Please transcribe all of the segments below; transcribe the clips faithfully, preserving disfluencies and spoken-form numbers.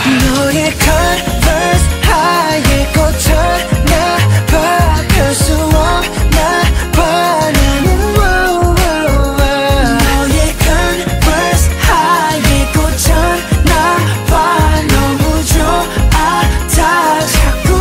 너의 Converse 하얘 꽂혀나 봐 별 수 없나 봐 나는 너의 Converse 하얘 꽂혀나 봐 너무 좋아 다 자꾸.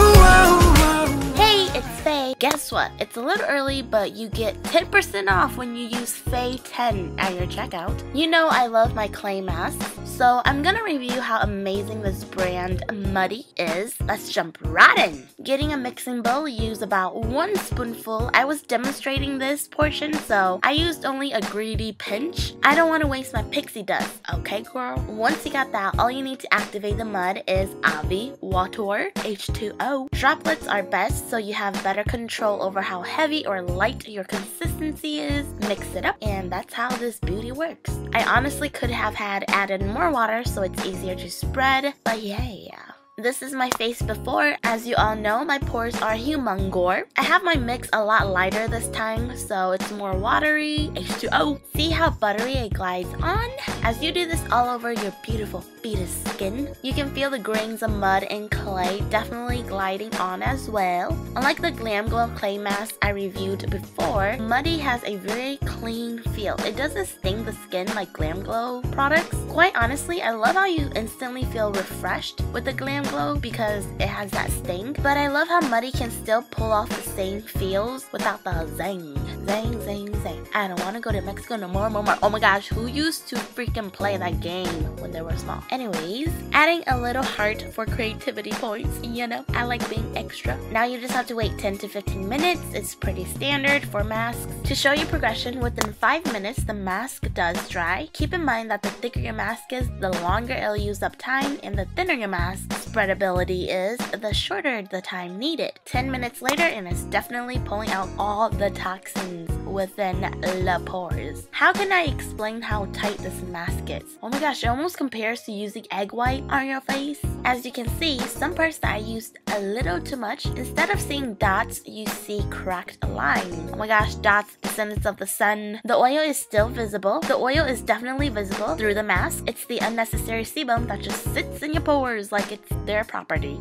Hey, it's Faye. Guess what? It's a little early, but you get ten percent off when you use Faye ten at your checkout. You know I love my clay masks, so I'm gonna review how amazing this brand Muddy is. Let's jump right in. Getting a mixing bowl, use about one spoonful. I was demonstrating this portion, so I used only a greedy pinch. I don't want to waste my pixie dust, okay girl? Once you got that, all you need to activate the mud is Avi, water, H two O. Droplets are best, so you have better control over how heavy or light your consistency is. Mix it up, and that's how this beauty works. I honestly could have had added more water so it's easier to spread, but yeah. This is my face before. As you all know, my pores are humongous. I have my mix a lot lighter this time, so it's more watery, H two O. See how buttery it glides on? As you do this all over your beautiful fetus skin, you can feel the grains of mud and clay definitely gliding on as well. Unlike the Glam Glow clay mask I reviewed before, Muddy has a very clean feel. It doesn't sting the skin like Glam Glow products. Quite honestly, I love how you instantly feel refreshed with the Glam Glow because it has that sting, but I love how Muddy can still pull off the same feels without the zing, zing, zing, zing. I don't want to go to Mexico no more, more, more. Oh my gosh, who used to freaking play that game when they were small? Anyways, adding a little heart for creativity points, you know, I like being extra. Now you just have to wait ten to fifteen minutes. It's pretty standard for masks. To show you progression, within five minutes, the mask does dry. Keep in mind that the thicker your mask is, the longer it'll use up time, and the thinner your mask spreadability is, the shorter the time needed. ten minutes later, and it's definitely pulling out all the toxins within the pores. How can I explain how tight this mask is? Oh my gosh, it almost compares to using egg white on your face. As you can see, some parts that I used a little too much. Instead of seeing dots, you see cracked lines. Oh my gosh, dots, descendants of the sun. The oil is still visible. The oil is definitely visible through the mask. It's the unnecessary sebum that just sits in your pores like it's their property.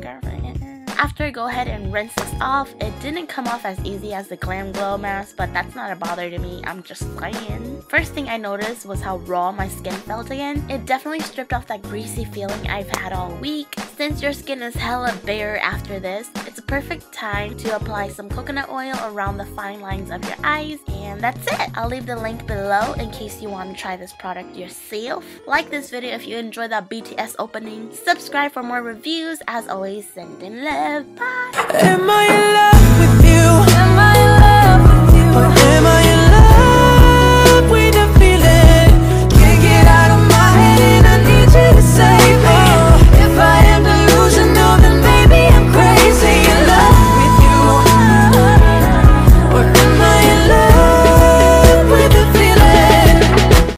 After I go ahead and rinse this off, it didn't come off as easy as the Glam Glow mask, but that's not a bother to me, I'm just saying. First thing I noticed was how raw my skin felt again. It definitely stripped off that greasy feeling I've had all week. Since your skin is hella bare after this, it's a perfect time to apply some coconut oil around the fine lines of your eyes, and that's it. I'll leave the link below in case you want to try this product yourself. Like this video if you enjoyed that B T S opening. Subscribe for more reviews. As always, send in love. Bye. Am I in love?